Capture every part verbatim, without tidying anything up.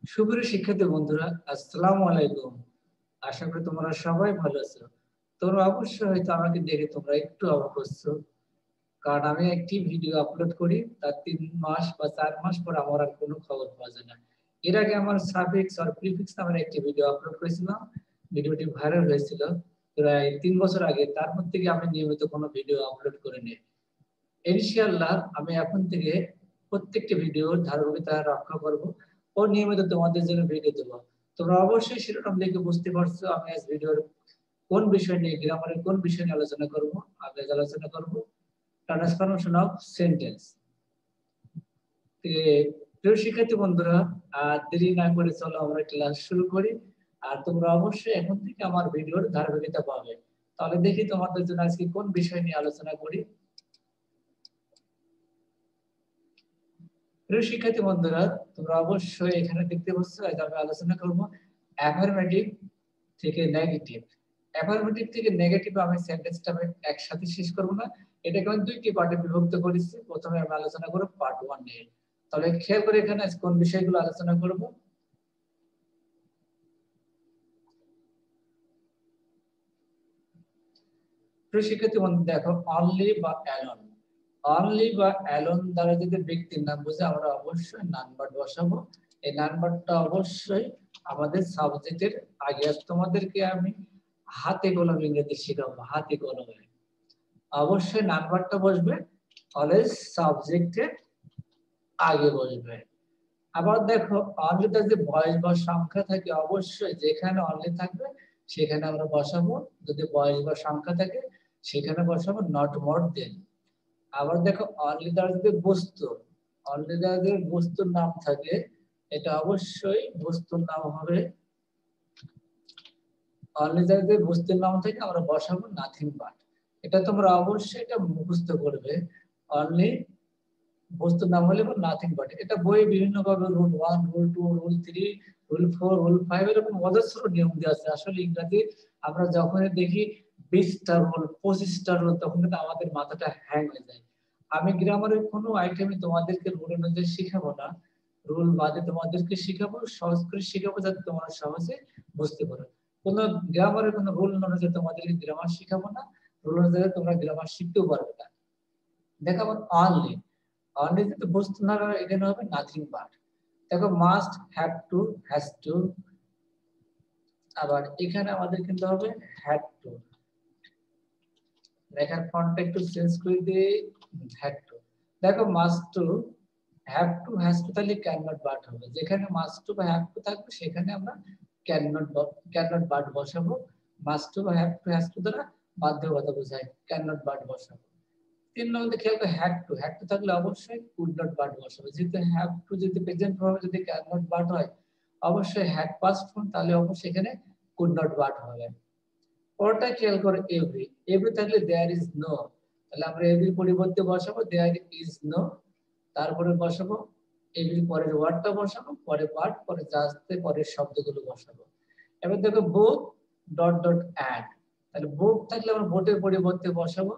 সুপ্রিয় শিক্ষার্থী বন্ধুরা, আসসালামু আলাইকুম। আশা করি তোমরা সবাই ভালো আছো। তোমরা অবশ্যই হয়তো আমাকে দেখে তোমরা একটু অবাক হচ্ছো, কারণ আমি একটি ভিডিও আপলোড করি, তার তিন মাস বা চার মাস পর আমার আর কোনো খবর পাওয়া যায় না। এর আগে আমার সাফিক্স আর প্রিফিক্স নামের একটি ভিডিও আপলোড করেছিলাম। ভিডিওটি ভাইরাল হয়েছিল প্রায় তিন বছর আগে। তারপর থেকে আমি নিয়মিত কোনো ভিডিও আপলোড করিনি। ইনশাআল্লাহ আমি এখন থেকে প্রত্যেকটি ভিডিওর ধারাবাহিকতা রক্ষা করব ও নিয়মিত তোমাদের জন্য ভিডিও দেব। তোমরা অবশ্যই শিরোনাম দেখে বুঝতে পারছো আমি আজ ভিডিওর কোন বিষয় নিয়ে, গ্রামারের কোন বিষয় নিয়ে আলোচনা করব। আমি আজ আলোচনা করব ট্রান্সফরমেশন অফ সেন্টেন্স। প্রিয় শিক্ষার্থী বন্ধুরা, আর দেরি না করে চলো আমরা ক্লাস শুরু করি। আর তোমরা অবশ্যই এখন থেকে আমার ভিডিওর ধারাবাহিকতা পাবে। তাহলে দেখি তোমাদের জন্য আজকে কোন বিষয় নিয়ে আলোচনা করি। প্রিয় শিক্ষার্থী বন্ধুরা, তোমরা অবশ্যই এখানে দেখতে পাচ্ছ আজ আমি আলোচনা করব অ্যাফার্মেটিভ থেকে নেগেটিভ। অ্যাফার্মেটিভ থেকে নেগেটিভ আমি সেন্টেন্সটা আমি একসাথে শেষ করব না, এটাকে আমি দুইটি পার্টে বিভক্ত করেছি। প্রথমে আমি আলোচনা করব পার্ট ওয়ান নিয়ে। তাহলে খেয়াল করে এখানে আজ কোন বিষয়গুলো আলোচনা করব। প্রিয় শিক্ষার্থী বন্ধু দেখো, অনলি বা অ্যালোন। অনলি বা অ্যালোন দ্বারা যদি ব্যক্তির নাম বুঝে আমরা অবশ্যই নাম্বার বসাবো। এই নাম্বারটা অবশ্যই আমাদের সাবজেক্টের আগে। আজ তোমাদেরকে আমি হাতে কলমে ইংরেজি শেখাবো, হাতে কলমে। অবশ্যই নাম্বারটা বসবে অলওয়েজ সাবজেক্টের আগে বসবে। আবার দেখো, অনলিতে যে বয়স বা সংখ্যা থাকে অবশ্যই যেখানে অনলি থাকবে সেখানে আমরা বসাবো। যদি বয়স বা সংখ্যা থাকে সেখানে বসাবো নট মোর দেন। আবার দেখো, অনলি দ্বারা যদি বস্তু, অনলি দ্বারা যদি বস্তুর নাম থাকে এটা অবশ্যই বস্তুর নাম হবে। অনলি দ্বারা যদি বস্তুর নাম থাকে আমরা বসাবো নাথিং বাট। এটা তোমরা অবশ্যই এটা মুখস্থ করবে। অনলি বস্তুর নাম হলে নাথিং বাট। এটা বইয়ে বিভিন্ন ভাবে rule one, rule two, rule three, rule four, rule five এরকম অজস্র নিয়ম দেওয়া আছে। আসলে ইংরেজি আমরা যখনই দেখি বিশটা রুল, পঁচিশটা রুল, তখন কিন্তু আমাদের মাথাটা হ্যাং হয়ে যায়। আমি গ্রামারের কোনো আইটেমে তোমাদেরকে রুল অনুযায়ী শিখাবো না, রুল বাদে তোমাদেরকে শিখাবো, সহজ করে শিখাবো যাতে তোমরা সহজে বুঝতে পারো। কোনো গ্রামারের কোনো রুল অনুযায়ী তোমাদেরকে গ্রামার শিখাবো না, রুল অনুযায়ী তোমরা গ্রামার শিখতেও পারবে না। দেখাবো অনলি, অনলি যদি বস্তু না হয় এখানে হবে নাথিং বাট। দেখো, must, have to, has to. আবার এখানে আমাদের কিন্তু হবে হ্যাড টু। লেখার ফন্টটা একটু চেঞ্জ করে দিয়ে হ্যাড টু। দেখো, must to, have to, has to তাহলে ক্যান নট বাট হবে। যেখানে মাস্ট টু বা হ্যাভ টু থাকবে সেখানে আমরা can not can not but বসাবো। মাস্ট টু বা হ্যাভ টু, হ্যাজ টু দ্বারা বাধ্যবাধকতা বোঝায়, ক্যান নট বাট বসাবো। তিন নম্বর খেয়াল করে, হ্যাড টু, হ্যাড টু থাকলে অবশ্যই কুড নট বাট বসাবে। যেহেতু হ্যাভ টু যদি প্রেজেন্ট ফর্মে যদি ক্যান নট বাট হয় অবশ্যই হ্যাড পাস্ট ফর্ম, তাহলে অবশ্যই এখানে কুড নট বাট হবে। পরটা খেয়াল করে, এভরি, এভরি থাকলে দেয়ার ইজ নো, তাহলে আমরা এভরির পরিবর্তে বসাবো দেয়ার ইজ নো। তারপরে বসাবো এভরি পরের ওয়ার্ডটা বসাবো, পরে পার্ট, পরে জাস্তে পরের শব্দগুলো বসাবো। এবার দেখো, বোথ ডট ডট অ্যাড, তাহলে বোথ থাকলে আমরা বোথের পরিবর্তে বসাবো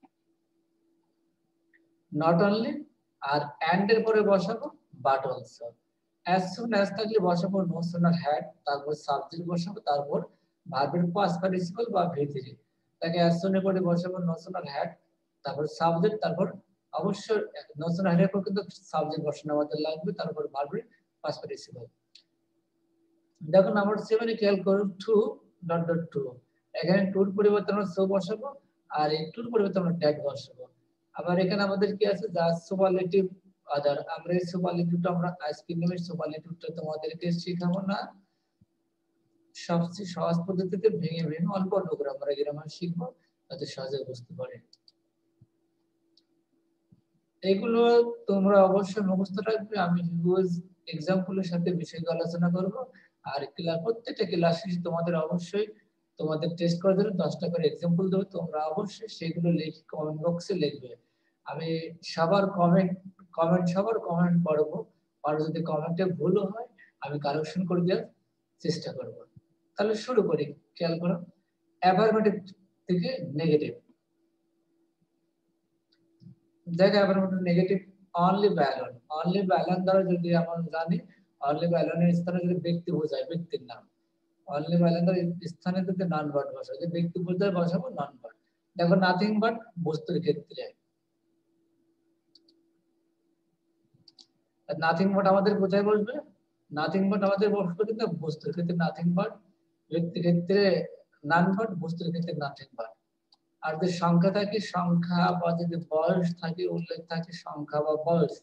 নট অনলি, আর এন্ড এর পরে বসাবো but also. as soon as থাকলে বসাবো নো সুনার হ্যাড, তারপর সাবজেক্ট বসাবো, তারপর ভার্বের পাস্ট পার্টিসিপল বা ভি থ্রি। তাকে as soon এর পরে বসাবো নো সুনার হ্যাড, তারপর সাবজেক্ট, তারপর অবশ্যই নো সুনার হ্যাড এর পর কিন্তু সাবজেক্ট বসানো আমাদের লাগবে, তারপর ভার্বের পাস্ট পার্টিসিপল। দেখো নাম্বার সেভেন এ খেয়াল করুন, টু ডট ডট টু। এখানে টুর পরিবর্তে আমরা সো বসাবো, আর এই টুর পরিবর্তে আমরা ড্যাট বসাবো। আবার এখানে আমাদের কি আছে, যা সুপারলেটিভ আদার। আমরা এই সুপারলেটিভটা আমরা আজকে নিয়ে সুপারলেটিভটা তোমাদেরকে শেখাবো না, সবচেয়ে সহজ পদ্ধতিতে ভেঙে ভেঙে অল্প অল্প করে আমরা গ্রামার শিখবো যাতে সহজে বুঝতে পারে। এগুলো তোমরা অবশ্যই মুখস্থ রাখবে। আমি হিউজ এক্সাম্পলের সাথে বিষয়গুলো আলোচনা করব। আর ক্লাস, প্রত্যেকটা ক্লাস শেষে তোমাদের অবশ্যই তোমাদের টেস্ট করার জন্য দশটা করে এক্সাম্পল দেবো। তোমরা অবশ্যই সেগুলো লিখে কমেন্ট বক্সে লিখবে। আমি সবার কমেন্ট কমেন্ট সবার কমেন্ট পড়বো, আর যদি কমেন্টে ভুলও হয় আমি কারেকশন করে দেওয়ার চেষ্টা করব। তাহলে শুরু করি। খেয়াল করো, অ্যাফার্মেটিভ থেকে নেগেটিভ। দেখো, অ্যাফার্মেটিভ নেগেটিভ, অনলি ব্যালন। অনলি ব্যালন দ্বারা যদি আমরা জানি অনলি বা অ্যালোনের স্থানে যদি ব্যক্তি বোঝায় ব্যক্তির নাম, অনলি বা অ্যালোনের স্থানে যদি নন ভার্ব বসায়, যদি ব্যক্তি বোঝায় বসাবো নন ভার্ব। দেখো নাথিং বাট বস্তুর ক্ষেত্রে নাথিং বাট আমাদের কোথায় বসবে, নাথিং বাট আমাদের বসবে কিন্তু বস্তুর ক্ষেত্রে নাথিং বাট, ব্যক্তির ক্ষেত্রে নন বাট, বস্তুর ক্ষেত্রে নাথিং বাট। আর যদি সংখ্যা থাকে সংখ্যা, বা যদি বয়স থাকে উল্লেখ থাকে সংখ্যা বা বয়স,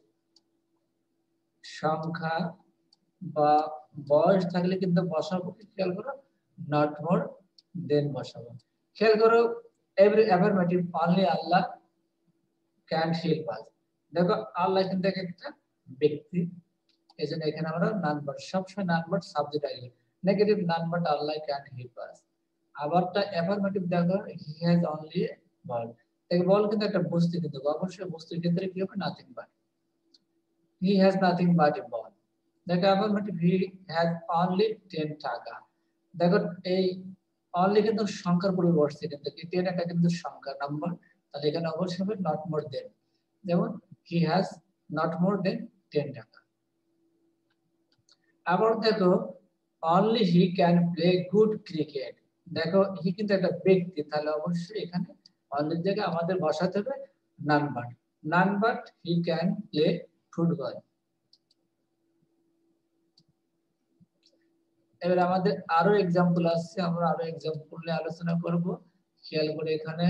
সংখ্যা বা বয়স থাকলে কিন্তু বসাবো কি, খেয়াল করো নট মোর দেন বসাবো। খেয়াল করো every affirmative only Allah can help us. দেখো আল্লাহ কিন্তু একটা ব্যক্তি, এজন্য এখানে আমরা নন বাট, সবসময় নন বাট সাবজেক্ট আগে, negative none but Allah can help us. আবারটা অ্যাফার্মেটিভ দেখো হি হ্যাজ অনলি বল, দেখো বল কিন্তু একটা বস্তু, কিন্তু অবশ্যই বস্তুর ক্ষেত্রে কি হবে nothing but, he has nothing but a ball. দেখো affirmative he has only ten টাকা। দেখো এই অনলি কিন্তু সংখ্যার পূর্বে বসছে, কিন্তু টেন একটা কিন্তু সংখ্যা নাম্বার, তাহলে এখানে অবশ্যই হবে নট মোর দেন, যেমন he has not more than ten টাকা। আবার দেখো only he can play good cricket, দেখো হি কিন্তু একটা ব্যক্তি, তাহলে অবশ্যই এখানে অনলি জায়গায় আমাদের বসাতে হবে none but, none but he can play football. এবার আমাদের আরো এক্সাম্পল আসছে, আমরা আরো এক্সাম্পল নিয়ে আলোচনা করব, খেয়াল করে এখানে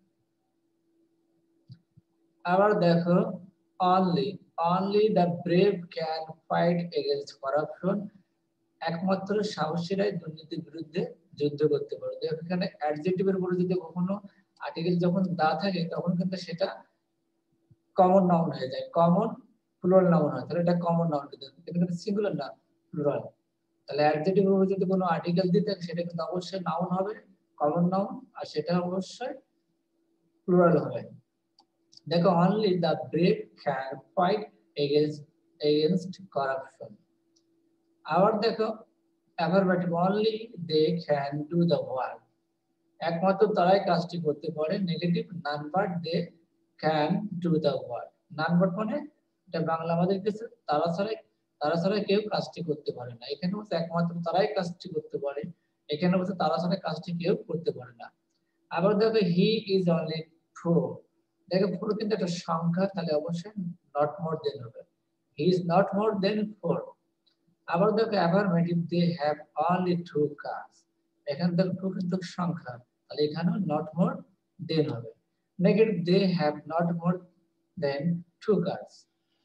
আবার দেখো only, only the brave can fight against corruption, একমাত্র সাহসীরাই দুর্নীতির বিরুদ্ধে যুদ্ধ করতে পারে। দেখো এখানে অ্যাডজেক্টিভের উপরে যদি কখনো আর্টিকেল যখন দা থাকে তখন কিন্তু সেটা কমন নাউন হয়ে যায়, কমন প্লুরাল নাউন হয়, তাহলে এটা কমন নাউন, কিন্তু সিঙ্গুলার না প্লুরাল। তাহলে অ্যাডজেক্টিভ এর উপরে যদি কোনো আর্টিকেল দিতে সেটা কিন্তু অবশ্যই নাউন হবে, কমন নাউন, আর সেটা অবশ্যই প্লুরাল হবে। দেখো only the brave can fight against against corruption. আবার দেখো affirmative only they can do the work, একমাত্র তারাই কাজটি করতে পারে, negative none but they can do the work. None but মানে এটা বাংলা আমাদের কাছে তারা ছাড়া, তারা ছাড়া কেউ কাজটি করতে পারে না, এখানে বলছে একমাত্র তারাই কাজটি করতে পারে, এখানে বলছে তারা ছাড়া কাজটি কেউ করতে পারে না। আবার দেখো হি ইজ অনলি ফোর, দেখো ফোর কিন্তু একটা সংখ্যা, তাহলে অবশ্যই নট মোর দেন হবে, he is not more than four. আবার দেখো affirmative they have only two cars, এখানে দেখো টু কিন্তু সংখ্যা, তাহলে এখানেও নট মোর দেন হবে। Negative they have not more than two cars.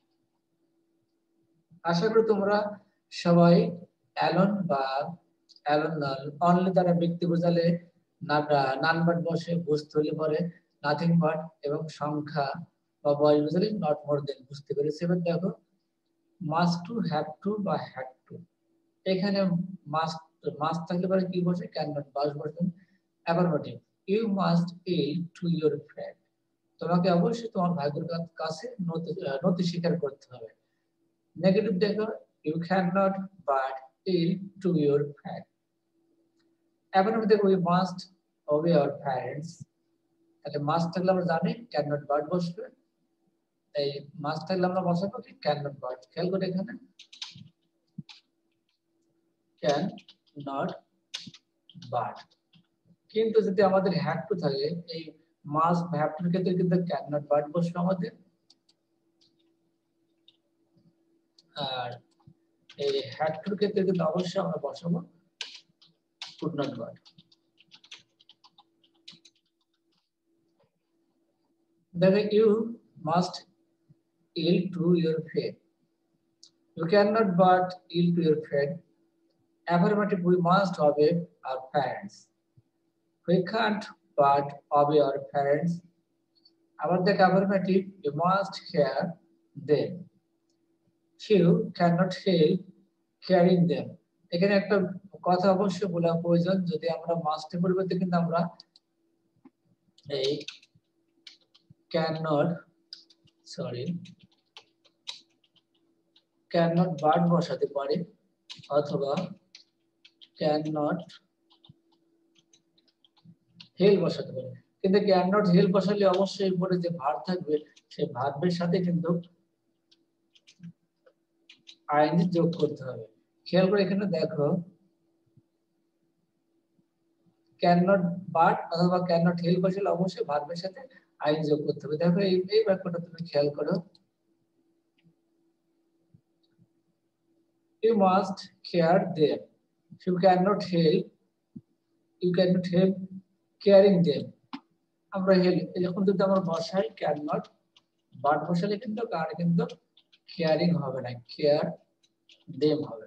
আশা করি তোমরা সবাই অ্যালন বা অ্যালন অনলি দ্বারা ব্যক্তি বোঝালে নন বাট বসে, বস্তু হলে পরে নাথিং বাট, এবং সংখ্যা বা বয়স বোঝালে নট মোর দেন, বুঝতে পেরেছি। এবার দেখো মাস্ট টু, হ্যাভ টু বা হ্যাড টু, এখানে মাস্ট মাস্ট থাকলে পরে কি বসে ক্যান নট, বাস বসে। Affirmative you must ill to your friend, তোমাকে অবশ্যই তোমার ভাগ্যের কাছে নথি নথি স্বীকার করতে হবে। নেগেটিভ দেখো you can not but ill to your friend. Affirmative দেখো we must obey our parents, তাহলে মাস্ট থাকলে আমরা জানি ক্যান নট বাট বসবে, এই মাস্ট থাকলে আমরা বসাবো কি ক্যান নট বাট। খেয়াল করে এখানে ক্যান নট বাট, কিন্তু যদি আমাদের হ্যাড টু থাকে, এই মাস্ট হ্যাভ টুর ক্ষেত্রে কিন্তু ক্যান নট বাট বসবে আমাদের, আর এই হ্যাড টুর ক্ষেত্রে কিন্তু অবশ্যই আমরা বসাবো কুড নট বাট। দেখো you must ill to your friend, you can not but ill to your friend. Affirmative we must obey our parents, we can't but obey our parents. About the affirmative you must hear them, you cannot help hearing them. এখানে একটা কথা অবশ্যই বলা প্রয়োজন, যদি আমরা মাস্টের পরিবর্তে কিন্তু আমরা এই cannot সরি cannot but বসাতে পারি, অথবা cannot help বসাতে পারি, কিন্তু cannot help বসালে অবশ্যই উপরে যে ভার্ব থাকবে সেই ভার্বের সাথে কিন্তু আইএনজি যোগ করতে হবে। খেয়াল করে এখানে দেখো ক্যান নট বাট অথবা ক্যান নট হেল্প আসলে অবশ্যই ভার্বের সাথে আইএনজি যোগ করতে হবে। দেখো এই এই বাক্যটা তুমি খেয়াল করো, you must care them, you cannot help, you cannot help caring them। আমরা হেল্প যখন যদি আমরা বসাই ক্যান নট বাট বসালে কিন্তু কার কিন্তু কেয়ারিং হবে না, কেয়ার দেম হবে।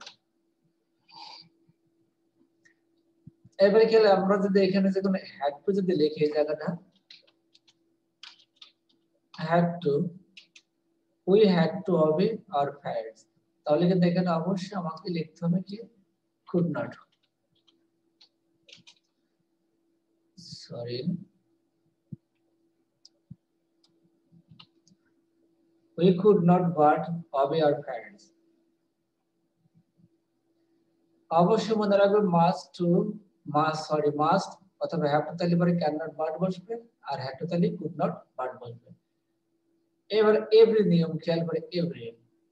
এবারে খেলে আমরা যদি এখানে যে কোনো হ্যাড টু যদি লিখি এই জায়গাটা had to, we had to হবে আর ফ্যাক্টস, তাহলে কিন্তু এখানে অবশ্যই আমাকে লিখতে হবে কি could not, sorry we could not but obey our parents। অবশ্যই মনে রাখবে must to must sorry must অথবা হ্যাভ টু তাহলে পরে ক্যান নট বাট বসবে, আর হ্যাভ টু তাহলে কুড নট বাট বসবে। এবার এভরি নিয়ম খেয়াল করে, এভরি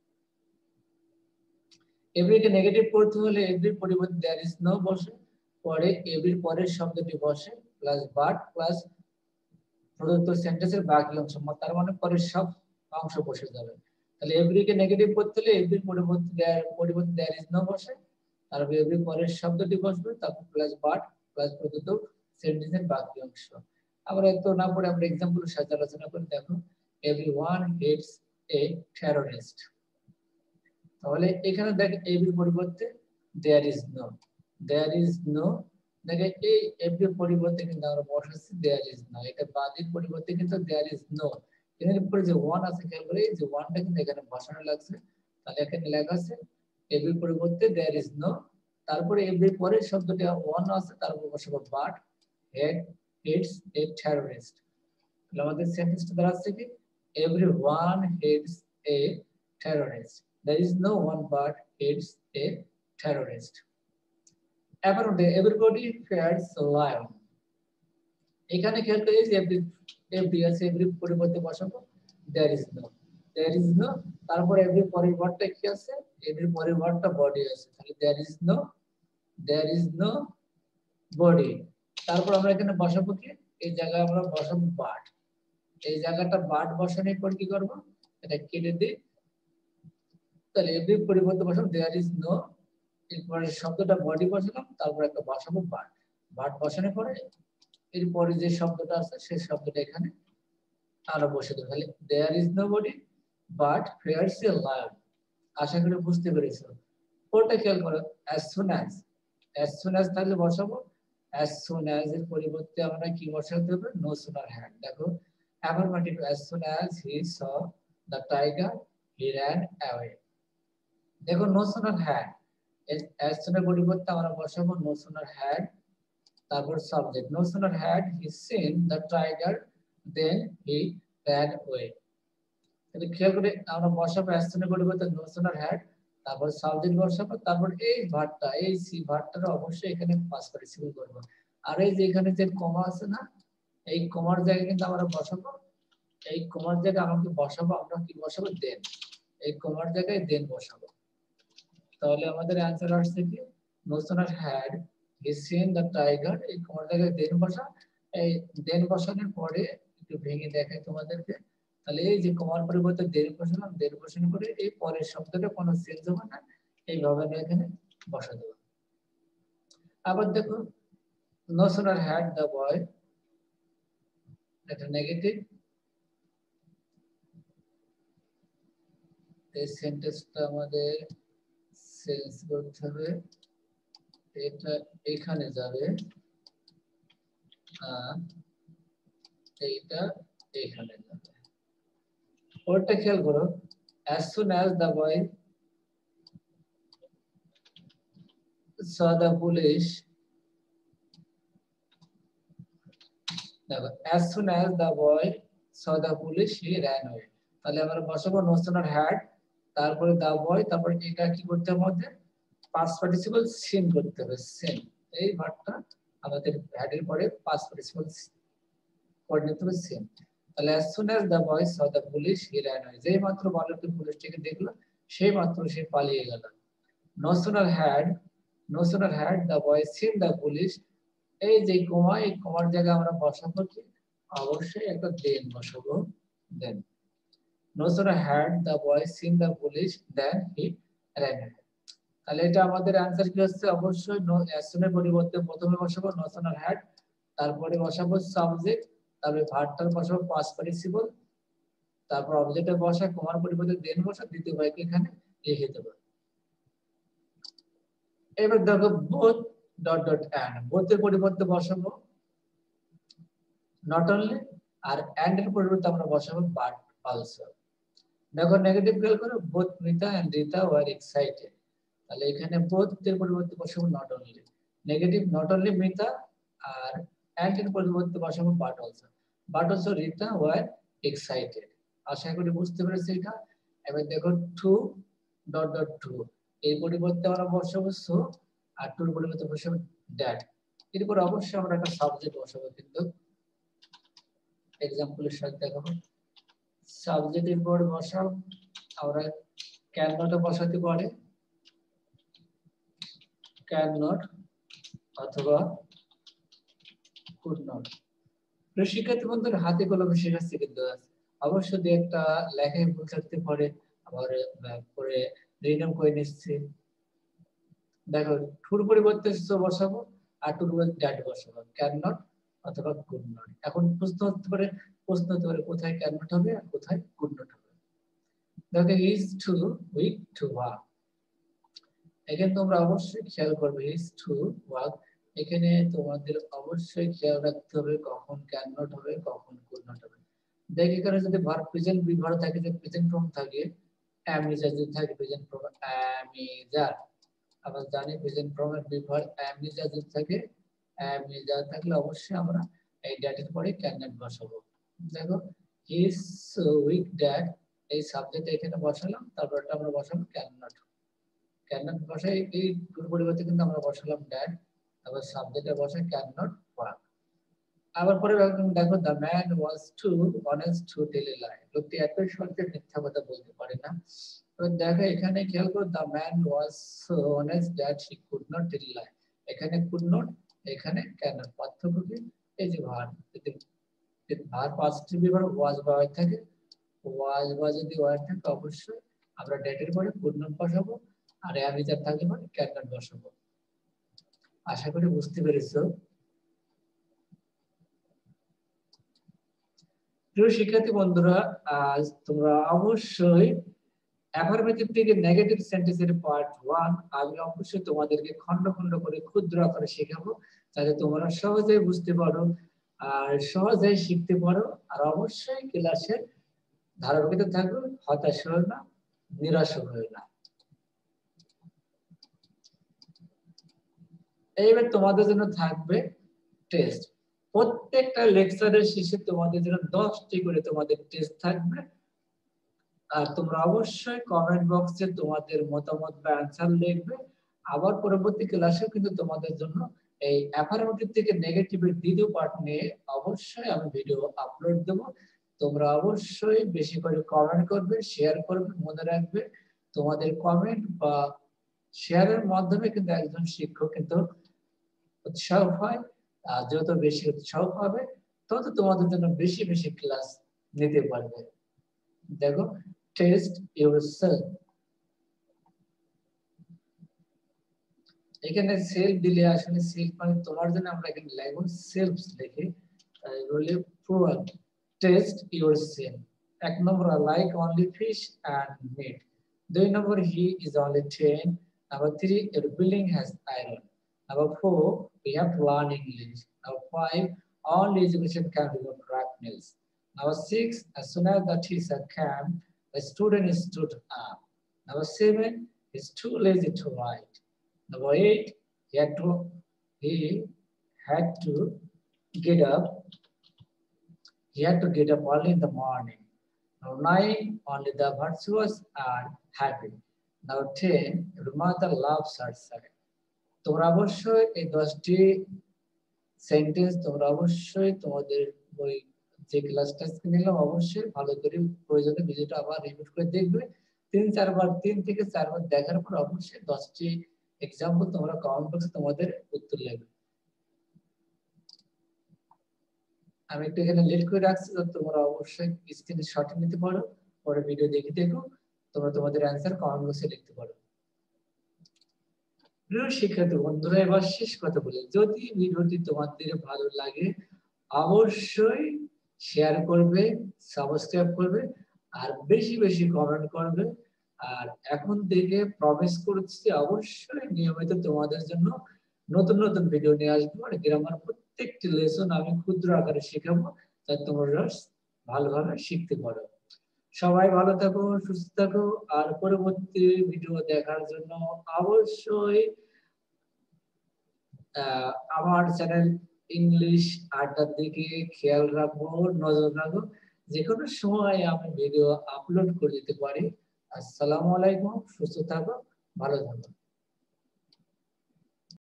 এভরিকে নেগেটিভ করতে হলে এভরির পরিবর্তে দেয়ার ইজ নো বসে, পরে এভরির পরের শব্দটি বসে প্লাস বাট প্লাস প্রদত্ত সেন্টেন্সের বাকি অংশ, তার মানে পরের সব অংশ বসে যাবে। তাহলে এভরিকে নেগেটিভ করতে হলে এভরির পরিবর্তে দেয়ার পরিবর্তে দেয়ার ইজ নো বসে, তারপর এভরি পরের শব্দটি বসবে, তারপর প্লাস বাট প্লাস প্রদত্ত সেন্টেন্সের বাকি অংশ। আমরা এত না পড়ে আমরা এক্সাম্পল সাথে আলোচনা করি। দেখো এভরিওয়ান হেটস এ টেররিস্ট, তাহলে এখানে দেখ এভরির পরিবর্তে there is no, there is no, দেখে এই এভরির পরিবর্তে কিন্তু আমরা বসাচ্ছি দেয়ার ইজ নো, এটা বাদির পরিবর্তে কিন্তু দেয়ার ইজ নো, এর উপরে যে ওয়ান আছে খেয়াল করে এই যে ওয়ানটা কিন্তু এখানে বসানো লাগছে, তাহলে এখানে লেখা আছে এভরির পরিবর্তে দেয়ার ইজ নো, তারপরে এভরির পরের শব্দটি ওয়ান আছে, তারপর বসাবো but he hates a terrorist. তাহলে আমাদের সেন্টেন্সটা দাঁড়াচ্ছে কি everyone hates a terrorist, there is no one but hates a terrorist। Apparently everybody fears a lion, এখানে খেয়াল করে যে এভরি এভরি আছে এভরি পরিবর্তে বসাবো there is no, there is no, তারপর এভরি পরের ওয়ার্ডটা কি আছে এভরি পরের ওয়ার্ডটা বডি আছে, তাহলে there is no, there is no body, তারপর আমরা এখানে বসাবো কি এই জায়গায় আমরা বসাবো বাট, এই জায়গাটা বাট বসানোর পর কি করব এটা কেটে দিই, তাহলে এভরি পরিবর্তে বসাবো দেয়ার ইজ নো, এরপরে শব্দটা বডি বসালাম, তারপর একটা বসাবো বাট, বাট বসানোর পরে এরপরে যে শব্দটা আছে সেই শব্দটা এখানে আরো বসে দেবো, তাহলে there is nobody but fears a lion. আশা করি বুঝতে পেরেছো। পরটা খেয়াল করো as soon as, as soon as তাহলে বসাবো অ্যাজ সুন অ্যাজ এর পরিবর্তে আমরা কি বসাতে হবে নো সুনার হ্যাড। দেখো affirmative as soon as he saw the tiger he ran away, দেখো নো সুনার হ্যাড অ্যাজ সুনের পরিবর্তে আমরা বসাবো নো সুনার হ্যাড, তারপর subject no sooner had he seen the tiger then he ran away। তাহলে খেয়াল করে আমরা বসাবো অ্যাজ সুনের পরিবর্তে নো সুনার হ্যাড, তারপর সাবজেক্ট বসাবো, তারপর এই ভার্বটা এই সি ভার্বটা অবশ্যই এখানে পাস পার্টিসিপল করব, আর এই যে এখানে যে কমা আছে না এই কমার জায়গায় কিন্তু আমরা বসাবো, এই কমার জায়গায় আমাকে বসাবো আমরা কি বসাবো দেন, এই কমার জায়গায় দেন বসাবো। তাহলে আমাদের অ্যানসার আসছে কি no sooner had he seen the tiger, এই কমার জায়গায় দেন বসা, এই দেন বসানোর পরে একটু ভেঙে দেখাই তোমাদেরকে, তাহলে এই যে কমার পরিবর্তে দেন বসালাম, দেন বসানোর পরে এই পরের শব্দটা কোনো চেঞ্জ হবে না, এইভাবে আমি এখানে বসা দেব। আবার দেখো no sooner had the boy, এটা নেগেটিভ, এই সেন্টেন্সটা আমাদের চেঞ্জ করতে হবে, এটা এখানে যাবে আর এইটা এখানে যাবে। ওটা খেয়াল করো as soon as the boy saw the police, দেখো as soon as the boy saw the police he ran away, তাহলে আমরা বসাবো no sooner had, তারপরে the boy, তারপরে এটা কি করতে হবে আমাদের past participle seen করতে হবে, seen, এই ভার্বটা আমাদের had এর পরে past participle করে নিতে হবে seen। তাহলে as soon as the boy saw the police he ran away, যেই মাত্র বালকটি পুলিশটিকে দেখলো সেই মাত্র সে পালিয়ে গেল। No sooner had no sooner had the boy seen the police, এই যে কমা, এই কমার জায়গায় আমরা বসাবো কি, অবশ্যই একটা দেন বসাবো, দেন। No sooner had the boy seen the police than he ran away. তাহলে এটা আমাদের आंसर কি হচ্ছে, অবশ্যই নো as soon এর পরিবর্তে প্রথমে বসাবো no sooner had, তারপরে বসাবো সাবজেক্ট, তারপরে ভার্বটার বসাবো past participle, তারপর অবজেক্টে বসা কমার পরিবর্তে দেন বসা, দ্বিতীয় বাক্যে এখানে লিখে দেব। এবার দেখো both dot dot and, both এর পরিবর্তে বসাবো not only, আর and এর পরিবর্তে আমরা বসাবো but also। দেখো নেগেটিভ খেয়াল করো, both Mita and Rita were excited, তাহলে এখানে both এর পরিবর্তে বসাবো not only, negative not only Mita, আর and এর পরিবর্তে বসাবো but also, but also Rita were excited। আশা করি বুঝতে পেরেছি এটা। এবার দেখো টু ডট ডট টু, এর পরিবর্তে আমরা বসাবো সো, আর টুর পরিবর্তে বসাবো দ্যাট। এরপর অবশ্যই আমরা একটা সাবজেক্ট বসাবো, কিন্তু এক্সাম্পলের সাথে দেখাবো। সাবজেক্টের পর বসাও আমরা ক্যান নট বসাতে পারে, ক্যান নট অথবা কুড নট। শিক্ষার্থী বন্ধুরা হাতে কলমে শেখাচ্ছি, কিন্তু অবশ্যই দু একটা লেখায় ভুল থাকতে পারে, আবার পরে রিনেম করে নিচ্ছি। দেখো টুর পরিবর্তে সো বসাবো, আর টুর পরিবর্তে দ্যাট বসাবো, ক্যান নট অথবা কুড নট। এখন প্রশ্ন হতে পারে, প্রশ্ন হতে পারে কোথায় ক্যান নট হবে আর কোথায় কুড নট হবে। দেখো he is too weak to walk, এখানে তোমরা অবশ্যই খেয়াল করবে হি ইজ টু ওয়াক, এখানে তোমাদের অবশ্যই খেয়াল রাখতে হবে কখন ক্যান নট হবে, কখন কুড নট হবে। দেখ এখানে যদি ভার্ব প্রেজেন্ট বিভার থাকে, যে প্রেজেন্ট ফর্ম থাকে, am is যদি থাকে present form am is are, আমরা জানি প্রেজেন্ট ফর্মের বিভার am is যদি থাকে, am is are থাকলে অবশ্যই আমরা এই দ্যাটের পরে ক্যান নট বসাবো। দেখো হি ইজ উইক দ্যাট, এই সাবজেক্ট এখানে বসালাম, তারপর এটা আমরা বসাবো ক্যান নট, ক্যান নট বসাই এই টুর পরিবর্তে কিন্তু আমরা বসালাম দ্যাট, তারপর সাবজেক্টে বসাই ক্যান নট ওয়াক। আবার পরে দেখো the man was too honest to tell a lie, লোকটি এত সহজে মিথ্যা কথা বলতে পারে না। এবার দেখো এখানে খেয়াল করো the man was so honest that he could not tell a lie, এখানে কুড নট, এখানে ক্যান নট। পার্থক্য কি, এই যে ভার্ব, যদি ভার্ব পাস্ট বিভার ওয়াজ বা হয় থাকে, ওয়াজ বা যদি ওয়াজ থাকে অবশ্যই আমরা ডেটের পরে কুড নট বসাবো, আর am is are থাকলে মানে ক্যান নট বসাবো। আশা করি বুঝতে পেরেছো। প্রিয় শিক্ষার্থী বন্ধুরা, আজ তোমরা অবশ্যই অ্যাফারমেটিভ থেকে নেগেটিভ সেন্টেন্সের পার্ট ওয়ান আমি অবশ্যই তোমাদেরকে খন্ড খন্ড করে ক্ষুদ্র আকারে শেখাবো, যাতে তোমরা সহজেই বুঝতে পারো আর সহজেই শিখতে পারো। আর অবশ্যই ক্লাসের ধারাবাহিকতা থাকবে, হতাশ হও না, নিরাশ হও না। এইবার তোমাদের জন্য থাকবে টেস্ট, প্রত্যেকটা লেকচারের শেষে তোমাদের জন্য দশটি করে তোমাদের টেস্ট থাকবে, আর তোমরা অবশ্যই কমেন্ট বক্সে তোমাদের মতামত বা অ্যানসার লিখবে। আবার পরবর্তী ক্লাসে কিন্তু তোমাদের জন্য এই অ্যাফারমেটিভ থেকে নেগেটিভের দ্বিতীয় পার্ট নিয়ে অবশ্যই আমি ভিডিও আপলোড দেব। তোমরা অবশ্যই বেশি করে কমেন্ট করবে, শেয়ার করবে। মনে রাখবে তোমাদের কমেন্ট বা শেয়ারের মাধ্যমে কিন্তু একজন শিক্ষক কিন্তু উৎসাহ পায়, আর যত বেশি উৎসাহ পাবে তত তোমাদের জন্য বেশি বেশি ক্লাস নিতে পারবে। দেখো টেস্ট ইউরসেলফ, এখানে সেলফ দিলে আসলে সেলফ মানে তোমার জন্য আমরা এখানে লিখব সেলফস লিখে, তাই বলে প্রুভ টেস্ট ইউরসেলফ। এক নম্বর like only fish and meat, দুই নম্বর he is only ten, number three এর building has iron, number four we have to learn English, number five only education can remove darkness, number six as soon as the teacher came the student stood up, number seven is too lazy to write, number eight he had to he had to get up he had to get up early in the morning, number nine only the virtuous are happy, number ten every mother loves her son। তোমরা অবশ্যই এই দশটি sentence তোমরা অবশ্যই তোমাদের ওই যে ক্লাসটা নিলাম অবশ্যই ভালো করে প্রয়োজনে ভিডিওটা আবার রিপিট করে দেখবে, তিন চারবার তিন থেকে চারবার দেখার পর অবশ্যই দশটি এক্সাম্পল তোমরা কমেন্ট বক্সে তোমাদের উত্তর লিখবে। আমি একটু এখানে লেট করে রাখছি, তোমরা অবশ্যই স্ক্রিনশট নিতে পারো, পরে ভিডিও দেখে দেখো তোমরা তোমাদের অ্যান্সার কমেন্ট বক্সে লিখতে পারো। প্রিয় শিক্ষার্থী বন্ধুরা, এবার শেষ কথা বলি, যদি ভিডিওটি তোমাদের ভালো লাগে অবশ্যই শেয়ার করবে, সাবস্ক্রাইব করবে আর বেশি বেশি কমেন্ট করবে। আর এখন থেকে প্রমিস করছি অবশ্যই নিয়মিত তোমাদের জন্য নতুন নতুন ভিডিও নিয়ে আসবো, আর গ্রামার প্রত্যেকটি লেসন আমি ক্ষুদ্র আকারে শেখাবো যাতে তোমরা ভালোভাবে শিখতে পারো। সবাই ভালো থাকো, সুস্থ থাকো, আর পরবর্তী ভিডিও দেখার জন্য অবশ্যই আমার চ্যানেল ইংলিশ আড্ডার দিকে খেয়াল রাখবো, নজর রাখবো, যে কোনো সময় আমি ভিডিও আপলোড করে দিতে পারি। আসসালামু আলাইকুম, সুস্থ থাকো, ভালো থাকো।